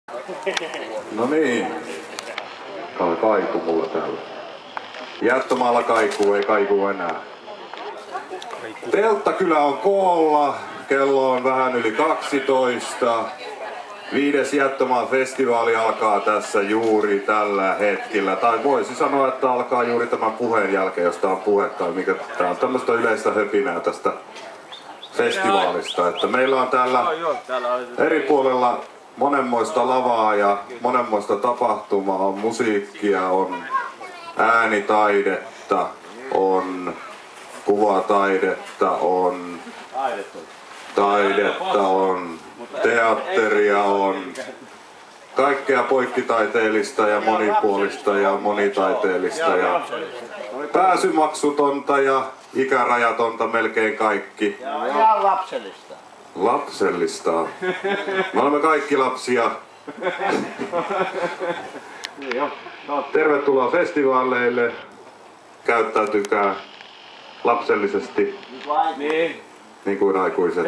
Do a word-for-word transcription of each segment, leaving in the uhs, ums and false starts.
No niin. Täällä kaiku mulla täällä. Jättömaalla kaikuu, ei kaikuu enää. Telttakylä on koolla. Kello on vähän yli kaksitoista. Viides Jättömaan festivaali alkaa tässä juuri tällä hetkellä. Tai voisi sanoa, että alkaa juuri tämän puheen jälkeen, josta on puhetta. Mikä tää on tämmöistä yleistä höpinää tästä festivaalista. Että meillä on täällä eri puolella monenmoista lavaa ja monenmoista tapahtumaa. On musiikkia, on äänitaidetta, on kuvataidetta, on taidetta, on teatteria, on kaikkea poikkitaiteellista ja monipuolista ja monitaiteellista ja pääsymaksutonta ja ikärajatonta melkein kaikki. Ja lapsellista. Lapsellista. Me olemme kaikki lapsia. Tervetuloa festivaaleille. Käyttäytykää lapsellisesti. Niin. Niin kuin aikuiset.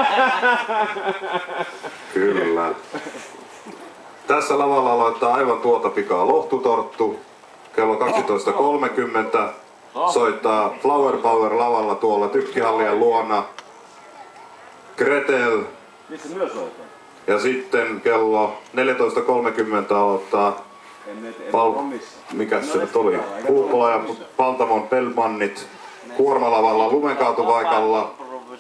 Kyllä. Tässä lavalla aloittaa aivan tuota pikaa Lohtutorttu. Kello kaksitoista kolmekymmentä soittaa Flower Power lavalla tuolla Tykkihallien luona Gretel. Missä myös soittaa? Ja sitten kello neljätoista kolmekymmentä aloittaa Pal- mikäs se nyt oli? Kuupola ja Paltamon Pelmannit kuormalavalla lumenkaatopaikalla.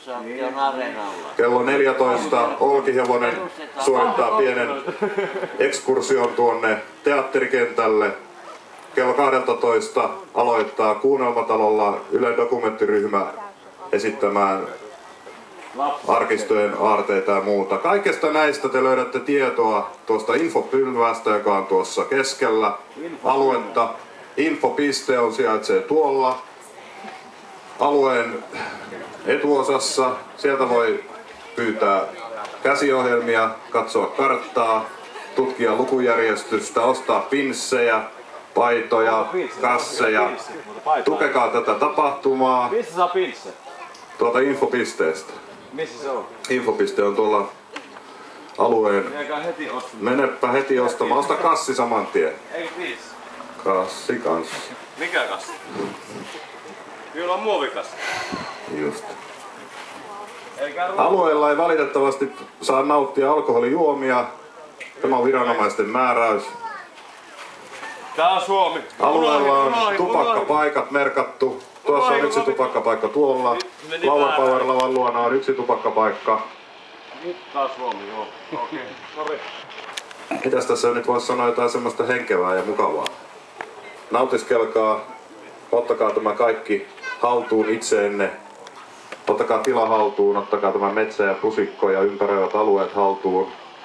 Kello neljätoista Olkihevonen suorittaa pienen ekskursion tuonne teatterikentälle. Kello kaksitoista aloittaa Kuunnelmatalolla Ylen dokumenttiryhmä esittämään arkistojen aarteita ja muuta. Kaikesta näistä te löydätte tietoa tuosta infopylvästä, joka on tuossa keskellä aluetta. Infopiste on sijaitsee tuolla alueen etuosassa. Sieltä voi pyytää käsiohjelmia, katsoa karttaa, tutkia lukujärjestystä, ostaa pinssejä, paitoja, kasseja. Tukekaa tätä tapahtumaa. Missä saa pinsse? Tuolta infopisteestä. Missä se on? Infopiste on tuolla alueen. Heti Menepä heti ostamaan. Osta kassi saman tien. Eikö viis? Kassi kanssa. Mikä kassi? Kyllä on muovikassi. Just. Alueella ei valitettavasti saa nauttia alkoholijuomia. Tämä on viranomaisten määräys. Tää on Suomi. Alueella on tupakkapaikat merkattu. Tuossa on yksi tupakkapaikka tuolla. Flower Power lavan luona on yksi tupakkapaikka. Nyt taas Suomi, joo. Okei, sori. Mitäs tässä nyt voisi sanoa jotain semmoista henkevää ja mukavaa? Nautiskelkaa, ottakaa tämä kaikki haltuun itseenne. Ottakaa tila haltuun, ottakaa tämä metsä ja pusikko ja ympäröivät alueet haltuun.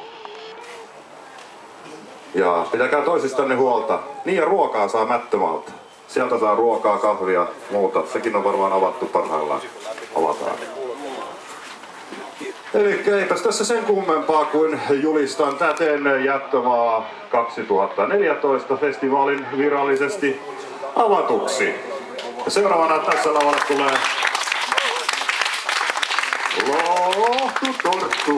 Ja pitäkää toisistanne huolta. Niin ja ruokaa saa Mättömaalta. Sieltä saa ruokaa, kahvia, muuta. Sekin on varmaan avattu parhaillaan. Avataan. Eli eipäs tässä sen kummempaa kuin julistan täten Jättömaa kaksituhattaneljätoista festivaalin virallisesti avatuksi. Ja seuraavana tässä lavalle tulee Lohtutorttu.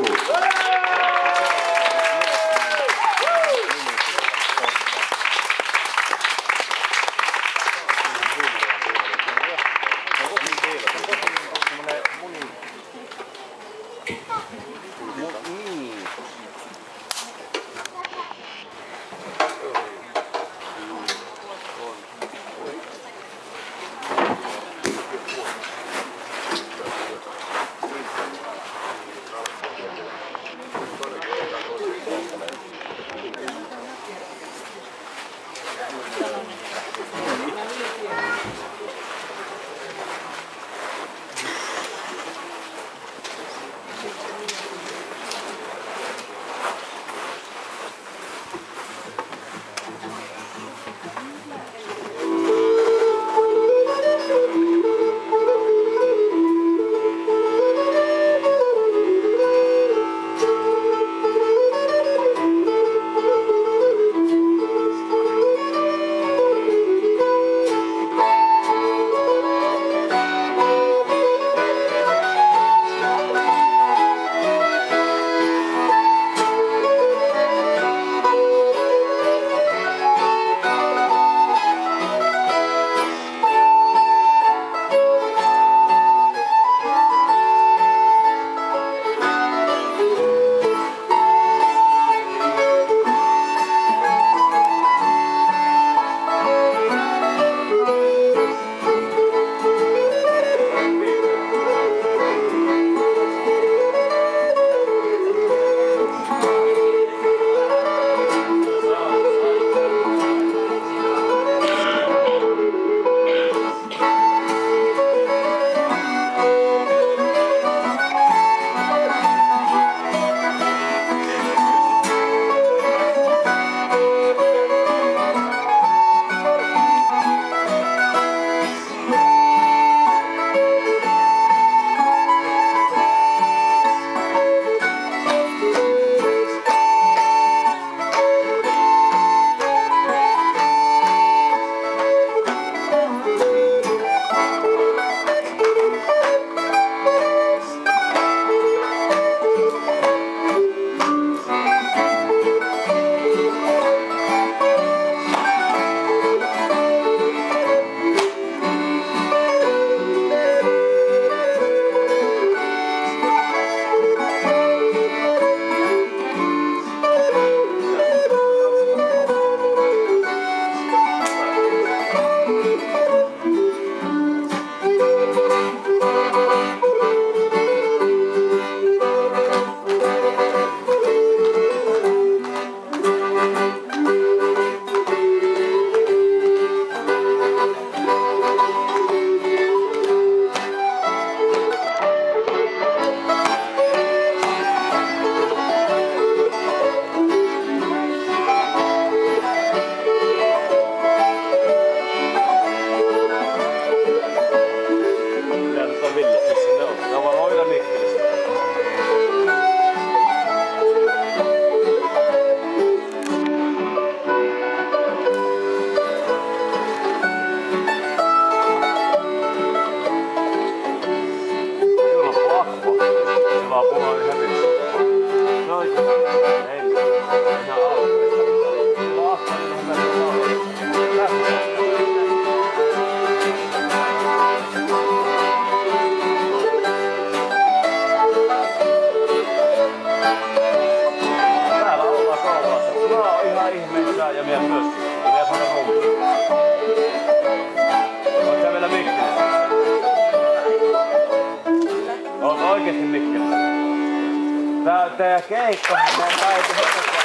ihan alkuun. Mulla on akkari, johon mä en ole. Täällä ollaan koulussa. Mä oon ihan ihmeissään ja mie myös. Ja mie saada rumpi. Oot sä vielä Mikkelissä? Oot oikeesti Mikkelissä? Tää teidän keikka, mä oon päivä